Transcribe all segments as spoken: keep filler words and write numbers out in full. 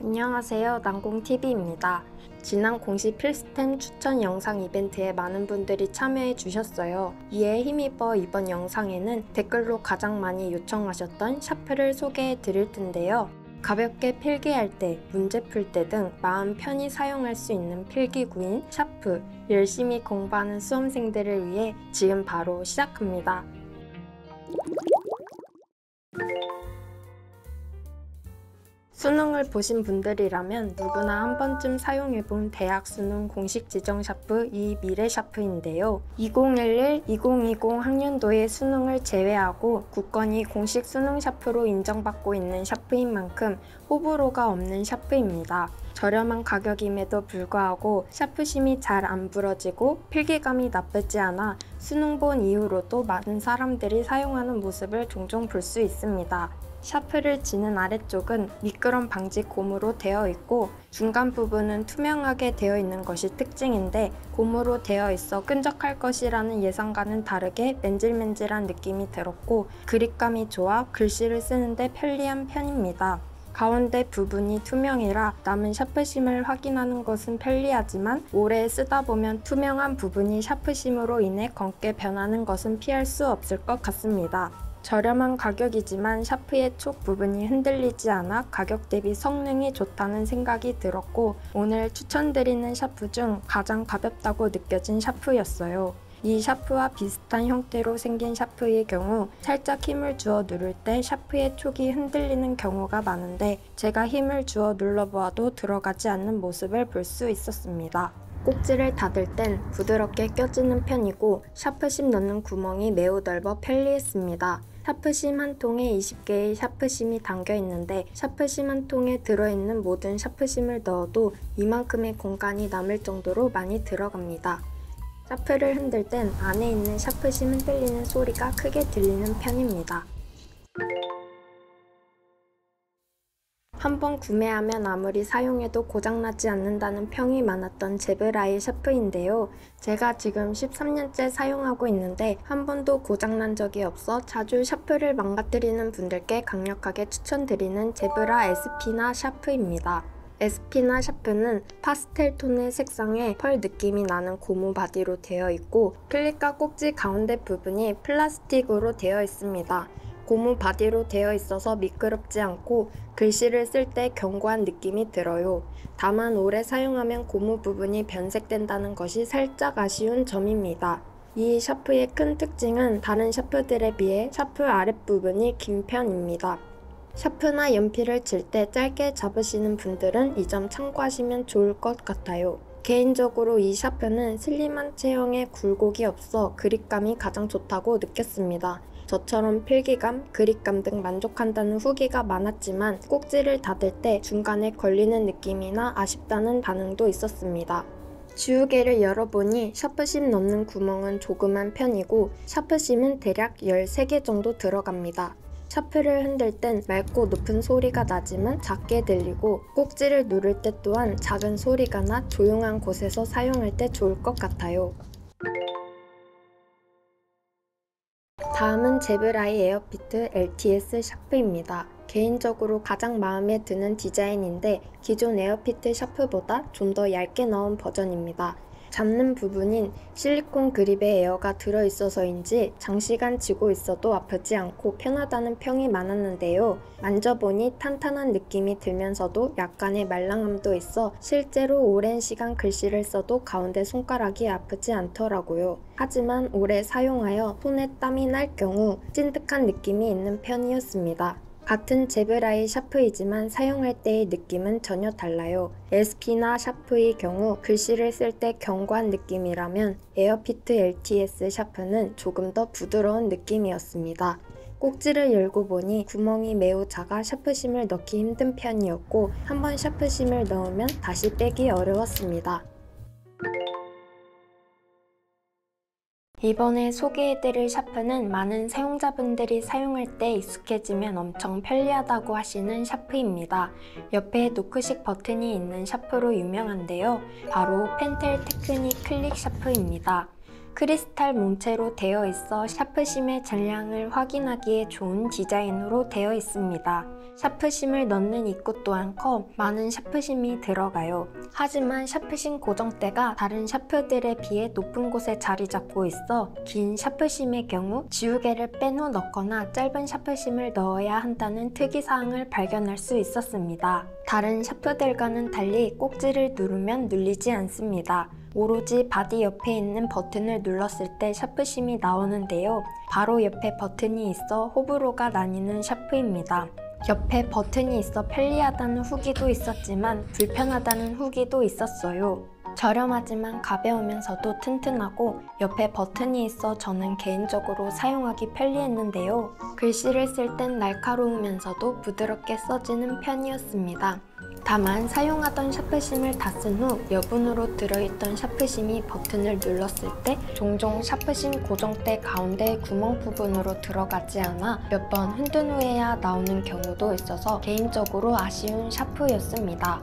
안녕하세요, 난공티비입니다. 지난 공시 필스템 추천 영상 이벤트에 많은 분들이 참여해 주셨어요. 이에 힘입어 이번 영상에는 댓글로 가장 많이 요청하셨던 샤프를 소개해 드릴 텐데요. 가볍게 필기할 때, 문제 풀 때 등 마음 편히 사용할 수 있는 필기구인 샤프, 열심히 공부하는 수험생들을 위해 지금 바로 시작합니다. 수능을 보신 분들이라면 누구나 한 번쯤 사용해본 대학 수능 공식 지정 샤프 이 미래 샤프인데요. 이천십일 이천이십 학년도의 수능을 제외하고 굳건히 공식 수능 샤프로 인정받고 있는 샤프인 만큼 호불호가 없는 샤프입니다. 저렴한 가격임에도 불구하고 샤프심이 잘 안 부러지고 필기감이 나쁘지 않아 수능 본 이후로도 많은 사람들이 사용하는 모습을 종종 볼 수 있습니다. 샤프를 지는 아래쪽은 미끄럼 방지 고무로 되어 있고 중간 부분은 투명하게 되어 있는 것이 특징인데 고무로 되어 있어 끈적할 것이라는 예상과는 다르게 맨질맨질한 느낌이 들었고 그립감이 좋아 글씨를 쓰는데 편리한 편입니다. 가운데 부분이 투명이라 남은 샤프심을 확인하는 것은 편리하지만 오래 쓰다 보면 투명한 부분이 샤프심으로 인해 검게 변하는 것은 피할 수 없을 것 같습니다. 저렴한 가격이지만 샤프의 촉 부분이 흔들리지 않아 가격 대비 성능이 좋다는 생각이 들었고 오늘 추천드리는 샤프 중 가장 가볍다고 느껴진 샤프였어요. 이 샤프와 비슷한 형태로 생긴 샤프의 경우 살짝 힘을 주어 누를 때 샤프의 촉이 흔들리는 경우가 많은데 제가 힘을 주어 눌러보아도 들어가지 않는 모습을 볼 수 있었습니다. 꼭지를 닫을 땐 부드럽게 껴지는 편이고 샤프심 넣는 구멍이 매우 넓어 편리했습니다. 샤프심 한 통에 이십 개의 샤프심이 담겨 있는데 샤프심 한 통에 들어있는 모든 샤프심을 넣어도 이만큼의 공간이 남을 정도로 많이 들어갑니다. 샤프를 흔들 땐 안에 있는 샤프심 흔들리는 소리가 크게 들리는 편입니다. 한번 구매하면 아무리 사용해도 고장나지 않는다는 평이 많았던 제브라의 샤프인데요. 제가 지금 십삼 년째 사용하고 있는데 한 번도 고장난 적이 없어 자주 샤프를 망가뜨리는 분들께 강력하게 추천드리는 제브라 에스피나 샤프입니다. 에스피나 샤프는 파스텔 톤의 색상에 펄 느낌이 나는 고무 바디로 되어 있고 클립과 꼭지 가운데 부분이 플라스틱으로 되어 있습니다. 고무 바디로 되어 있어서 미끄럽지 않고 글씨를 쓸 때 견고한 느낌이 들어요. 다만 오래 사용하면 고무 부분이 변색된다는 것이 살짝 아쉬운 점입니다. 이 샤프의 큰 특징은 다른 샤프들에 비해 샤프 아랫부분이 긴 편입니다. 샤프나 연필을 칠 때 짧게 잡으시는 분들은 이 점 참고하시면 좋을 것 같아요. 개인적으로 이 샤프는 슬림한 체형에 굴곡이 없어 그립감이 가장 좋다고 느꼈습니다. 저처럼 필기감, 그립감 등 만족한다는 후기가 많았지만 꼭지를 닫을 때 중간에 걸리는 느낌이나 아쉽다는 반응도 있었습니다. 지우개를 열어보니 샤프심 넣는 구멍은 조그만 편이고 샤프심은 대략 열세 개 정도 들어갑니다. 샤프를 흔들 땐 맑고 높은 소리가 나지만 작게 들리고 꼭지를 누를 때 또한 작은 소리가 나 조용한 곳에서 사용할 때 좋을 것 같아요. 다음은 제브라의 에어피트 엘티에스 샤프입니다. 개인적으로 가장 마음에 드는 디자인인데 기존 에어피트 샤프보다 좀 더 얇게 나온 버전입니다. 잡는 부분인 실리콘 그립에 에어가 들어있어서인지 장시간 쥐고 있어도 아프지 않고 편하다는 평이 많았는데요. 만져보니 탄탄한 느낌이 들면서도 약간의 말랑함도 있어 실제로 오랜 시간 글씨를 써도 가운데 손가락이 아프지 않더라고요. 하지만 오래 사용하여 손에 땀이 날 경우 찐득한 느낌이 있는 편이었습니다. 같은 제브라의 샤프이지만 사용할 때의 느낌은 전혀 달라요. 에스피나 샤프의 경우 글씨를 쓸 때 견고한 느낌이라면 에어피트 엘티에스 샤프는 조금 더 부드러운 느낌이었습니다. 꼭지를 열고 보니 구멍이 매우 작아 샤프심을 넣기 힘든 편이었고 한번 샤프심을 넣으면 다시 빼기 어려웠습니다. 이번에 소개해드릴 샤프는 많은 사용자분들이 사용할 때 익숙해지면 엄청 편리하다고 하시는 샤프입니다. 옆에 노크식 버튼이 있는 샤프로 유명한데요. 바로 펜텔 테크닉 클릭 샤프입니다. 크리스탈 몸체로 되어 있어 샤프심의 잔량을 확인하기에 좋은 디자인으로 되어 있습니다. 샤프심을 넣는 입구 또한 커 많은 샤프심이 들어가요. 하지만 샤프심 고정대가 다른 샤프들에 비해 높은 곳에 자리 잡고 있어 긴 샤프심의 경우 지우개를 뺀 후 넣거나 짧은 샤프심을 넣어야 한다는 특이사항을 발견할 수 있었습니다. 다른 샤프들과는 달리 꼭지를 누르면 눌리지 않습니다. 오로지 바디 옆에 있는 버튼을 눌렀을 때 샤프심이 나오는데요. 바로 옆에 버튼이 있어 호불호가 나뉘는 샤프입니다. 옆에 버튼이 있어 편리하다는 후기도 있었지만 불편하다는 후기도 있었어요. 저렴하지만 가벼우면서도 튼튼하고 옆에 버튼이 있어 저는 개인적으로 사용하기 편리했는데요. 글씨를 쓸 땐 날카로우면서도 부드럽게 써지는 편이었습니다. 다만 사용하던 샤프심을 다 쓴 후 여분으로 들어있던 샤프심이 버튼을 눌렀을 때 종종 샤프심 고정대 가운데 구멍 부분으로 들어가지 않아 몇 번 흔든 후에야 나오는 경우도 있어서 개인적으로 아쉬운 샤프였습니다.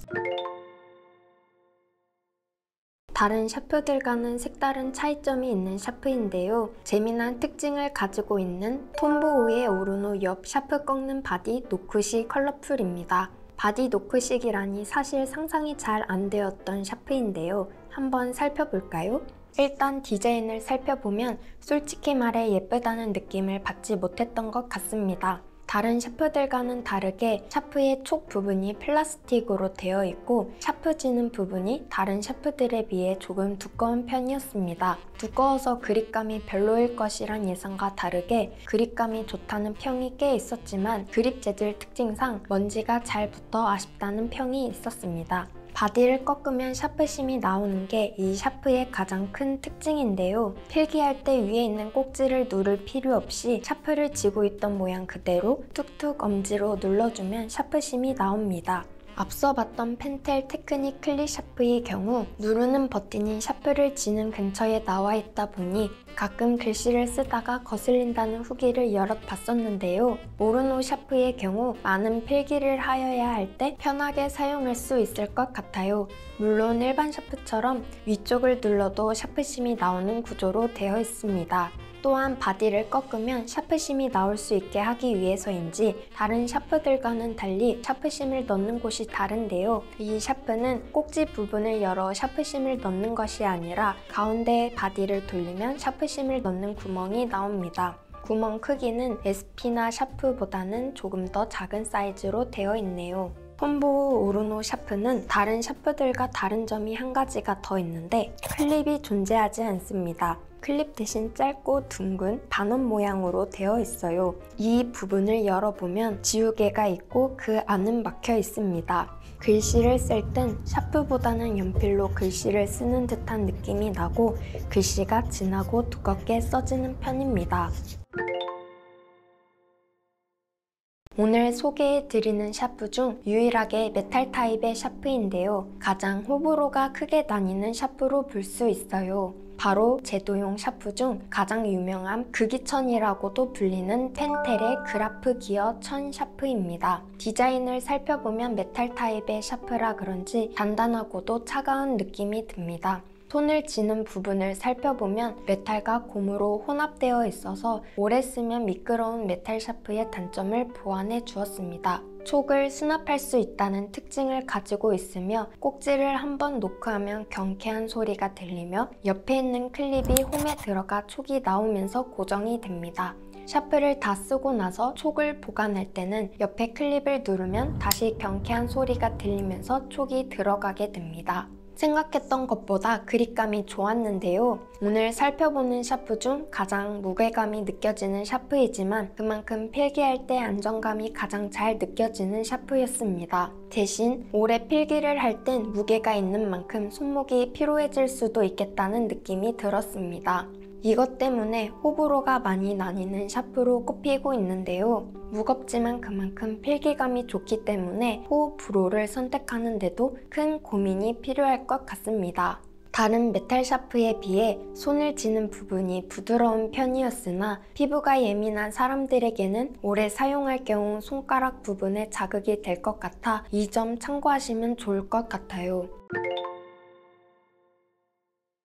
다른 샤프들과는 색다른 차이점이 있는 샤프인데요. 재미난 특징을 가지고 있는 톰보우의 오르노 옆 샤프 꺾는 바디 노크식 컬러풀입니다. 바디 노크식이라니 사실 상상이 잘 안 되었던 샤프인데요. 한번 살펴볼까요? 일단 디자인을 살펴보면 솔직히 말해 예쁘다는 느낌을 받지 못했던 것 같습니다. 다른 샤프들과는 다르게 샤프의 촉 부분이 플라스틱으로 되어 있고 샤프 지는 부분이 다른 샤프들에 비해 조금 두꺼운 편이었습니다. 두꺼워서 그립감이 별로일 것이란 예상과 다르게 그립감이 좋다는 평이 꽤 있었지만 그립 재질 특징상 먼지가 잘 붙어 아쉽다는 평이 있었습니다. 바디를 꺾으면 샤프심이 나오는 게 이 샤프의 가장 큰 특징인데요. 필기할 때 위에 있는 꼭지를 누를 필요 없이 샤프를 쥐고 있던 모양 그대로 툭툭 엄지로 눌러주면 샤프심이 나옵니다. 앞서 봤던 펜텔 테크닉 클릭 샤프의 경우 누르는 버튼이 샤프를 쥐는 근처에 나와 있다 보니 가끔 글씨를 쓰다가 거슬린다는 후기를 여럿 봤었는데요. 오르노 샤프의 경우 많은 필기를 하여야 할 때 편하게 사용할 수 있을 것 같아요. 물론 일반 샤프처럼 위쪽을 눌러도 샤프심이 나오는 구조로 되어 있습니다. 또한 바디를 꺾으면 샤프심이 나올 수 있게 하기 위해서인지 다른 샤프들과는 달리 샤프심을 넣는 곳이 다른데요. 이 샤프는 꼭지 부분을 열어 샤프심을 넣는 것이 아니라 가운데 바디를 돌리면 샤프심을 넣는 구멍이 나옵니다. 구멍 크기는 에스피나 샤프보다는 조금 더 작은 사이즈로 되어 있네요. 톰보우 오르노 샤프는 다른 샤프들과 다른 점이 한 가지가 더 있는데 클립이 존재하지 않습니다. 클립 대신 짧고 둥근 반원 모양으로 되어 있어요. 이 부분을 열어보면 지우개가 있고 그 안은 막혀 있습니다. 글씨를 쓸 땐 샤프보다는 연필로 글씨를 쓰는 듯한 느낌이 나고 글씨가 진하고 두껍게 써지는 편입니다. 오늘 소개해드리는 샤프 중 유일하게 메탈 타입의 샤프인데요. 가장 호불호가 크게 나뉘는 샤프로 볼 수 있어요. 바로 제도용 샤프 중 가장 유명한 극이천이라고도 불리는 펜텔의 그라프 기어 천 샤프입니다. 디자인을 살펴보면 메탈 타입의 샤프라 그런지 단단하고도 차가운 느낌이 듭니다. 손을 쥐는 부분을 살펴보면 메탈과 고무로 혼합되어 있어서 오래 쓰면 미끄러운 메탈 샤프의 단점을 보완해 주었습니다. 촉을 수납할 수 있다는 특징을 가지고 있으며 꼭지를 한번 노크하면 경쾌한 소리가 들리며 옆에 있는 클립이 홈에 들어가 촉이 나오면서 고정이 됩니다. 샤프를 다 쓰고 나서 촉을 보관할 때는 옆에 클립을 누르면 다시 경쾌한 소리가 들리면서 촉이 들어가게 됩니다. 생각했던 것보다 그립감이 좋았는데요. 오늘 살펴보는 샤프 중 가장 무게감이 느껴지는 샤프이지만 그만큼 필기할 때 안정감이 가장 잘 느껴지는 샤프였습니다. 대신 오래 필기를 할 땐 무게가 있는 만큼 손목이 피로해질 수도 있겠다는 느낌이 들었습니다. 이것 때문에 호불호가 많이 나뉘는 샤프로 꼽히고 있는데요. 무겁지만 그만큼 필기감이 좋기 때문에 호불호를 선택하는데도 큰 고민이 필요할 것 같습니다. 다른 메탈 샤프에 비해 손을 쥐는 부분이 부드러운 편이었으나 피부가 예민한 사람들에게는 오래 사용할 경우 손가락 부분에 자극이 될 것 같아 이 점 참고하시면 좋을 것 같아요.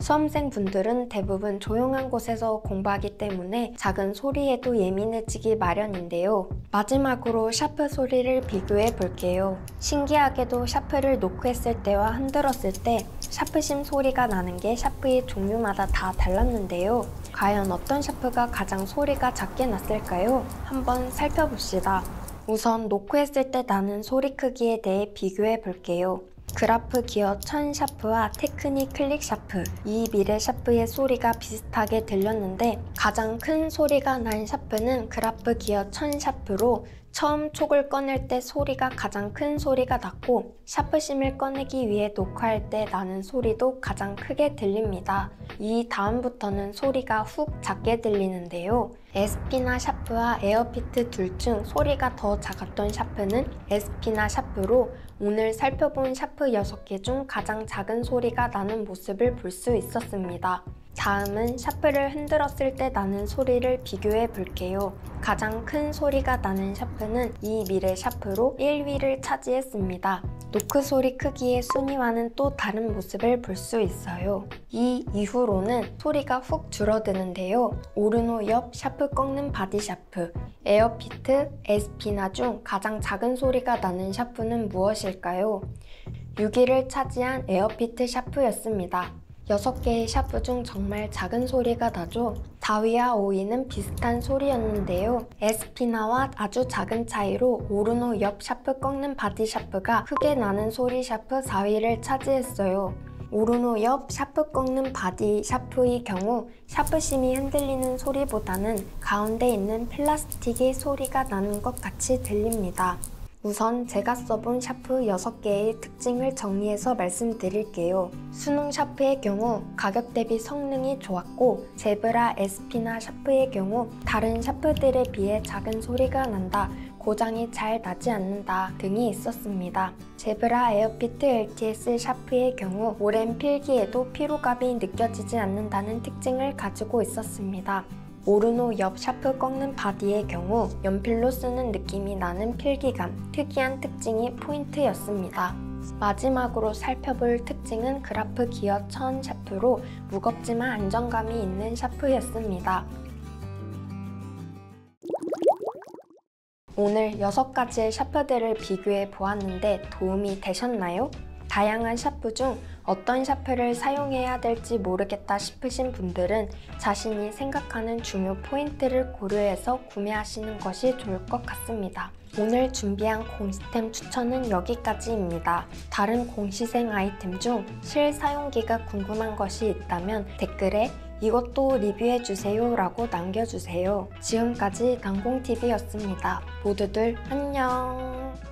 수험생분들은 대부분 조용한 곳에서 공부하기 때문에 작은 소리에도 예민해지기 마련인데요. 마지막으로 샤프 소리를 비교해 볼게요. 신기하게도 샤프를 노크했을 때와 흔들었을 때 샤프심 소리가 나는 게 샤프의 종류마다 다 달랐는데요. 과연 어떤 샤프가 가장 소리가 작게 났을까요? 한번 살펴봅시다. 우선 노크했을 때 나는 소리 크기에 대해 비교해 볼게요. 그라프 기어 천 샤프와 테크닉 클릭 샤프, 이 미래 샤프의 소리가 비슷하게 들렸는데 가장 큰 소리가 난 샤프는 그라프 기어 천 샤프로 처음 촉을 꺼낼 때 소리가 가장 큰 소리가 났고 샤프심을 꺼내기 위해 노크할 때 나는 소리도 가장 크게 들립니다. 이 다음부터는 소리가 훅 작게 들리는데요. 에스피나 샤프와 에어피트 둘 중 소리가 더 작았던 샤프는 에스피나 샤프로 오늘 살펴본 샤프 여섯 개 중 가장 작은 소리가 나는 모습을 볼 수 있었습니다. 다음은 샤프를 흔들었을 때 나는 소리를 비교해 볼게요. 가장 큰 소리가 나는 샤프는 이 미래 샤프로 일 위를 차지했습니다. 노크 소리 크기의 순위와는 또 다른 모습을 볼 수 있어요. 이 이후로는 소리가 훅 줄어드는데요. 오르노 옆 샤프 꺾는 바디 샤프, 에어피트, 에스피나 중 가장 작은 소리가 나는 샤프는 무엇일까요? 육 위를 차지한 에어피트 샤프였습니다. 여섯 개의 샤프 중 정말 작은 소리가 나죠. 사 위와 오 위는 비슷한 소리였는데요. 에스피나와 아주 작은 차이로 오르노 옆 샤프 꺾는 바디 샤프가 크게 나는 소리 샤프 사 위를 차지했어요. 오르노 옆 샤프 꺾는 바디 샤프의 경우 샤프심이 흔들리는 소리보다는 가운데 있는 플라스틱의 소리가 나는 것 같이 들립니다. 우선 제가 써본 샤프 여섯 개의 특징을 정리해서 말씀드릴게요. 수능 샤프의 경우 가격 대비 성능이 좋았고 제브라 에스피나 샤프의 경우 다른 샤프들에 비해 작은 소리가 난다, 고장이 잘 나지 않는다 등이 있었습니다. 제브라 에어피트 엘티에스 샤프의 경우 오랜 필기에도 피로감이 느껴지지 않는다는 특징을 가지고 있었습니다. 오르노 옆 샤프 꺾는 바디의 경우 연필로 쓰는 느낌이 나는 필기감, 특이한 특징이 포인트였습니다. 마지막으로 살펴볼 특징은 그라프 기어 천 샤프로 무겁지만 안정감이 있는 샤프였습니다. 오늘 여섯 가지의 샤프들을 비교해 보았는데 도움이 되셨나요? 다양한 샤프 중 어떤 샤프를 사용해야 될지 모르겠다 싶으신 분들은 자신이 생각하는 중요 포인트를 고려해서 구매하시는 것이 좋을 것 같습니다. 오늘 준비한 공시템 추천은 여기까지입니다. 다른 공시생 아이템 중 실사용기가 궁금한 것이 있다면 댓글에 이것도 리뷰해주세요 라고 남겨주세요. 지금까지 난공티비였습니다. 모두들 안녕!